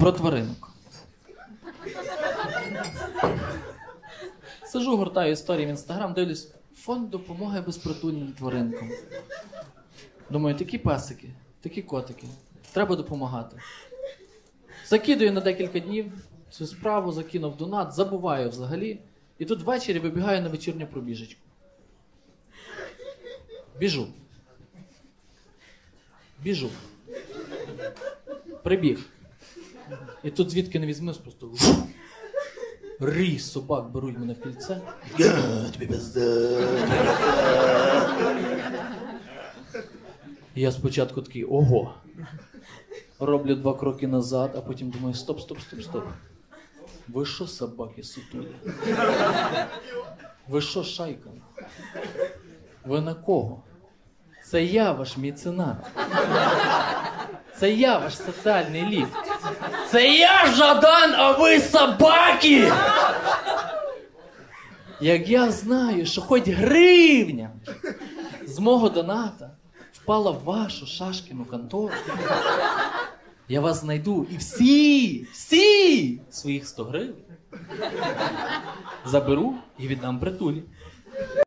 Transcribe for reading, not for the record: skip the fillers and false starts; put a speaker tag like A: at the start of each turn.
A: Про тваринок. Сижу, гортаю історії в Інстаграм, дивлюсь, фонд допомоги безпритульним тваринкам. Думаю, такі песики, такі котики, треба допомагати. Закидаю на декілька днів цю справу, закинув донат, забуваю взагалі. І тут ввечері вибігаю на вечірню пробіжечку. Біжу. Прибіг. І тут звідки не візьмусь, просто рій собак беруть мене в кільце. Тобі пизда. І я спочатку такий, ого. Роблю 2 кроки назад, а потім думаю, стоп. Ви що, собаки сутулі? Ви що, шайка? Ви на кого? Це я ваш меценат. Це я ваш соціальний ліфт. Це я Жадан, а ви собаки! Як я знаю, що хоч гривня з мого доната впала в вашу шашкіну контору, я вас знайду і всі своїх 100 гривень заберу і віддам притулі.